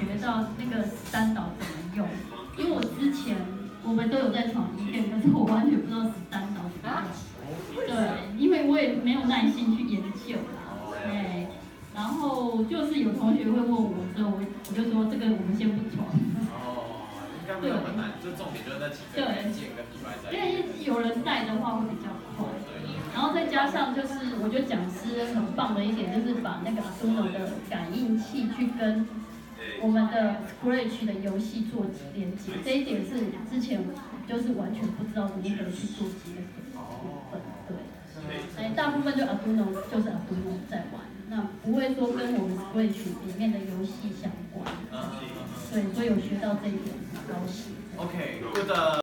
学到那个13导怎么用，因为我们都有在闯影片，可是我完全不知道13导怎么用。对，因为我也没有耐心去研究啦。对，然后就是有同学会问我的时候，我就说这个我们先不闯。 应该没有很难，就重点就是那几个元件跟底板在。 因为有人带的话会比较快。然后再加上就是，我觉得讲师很棒的一点就是把那个 Arduino 的感应器去跟我们的 Scratch 的游戏做连接，这一点是之前就是完全不知道如何去做接的部分。对，大部分就 Arduino 就是 Arduino 在玩，那不会说跟我们 Scratch 里面的游戏相关。对，所以有学到这一点，很高兴。 OK，good。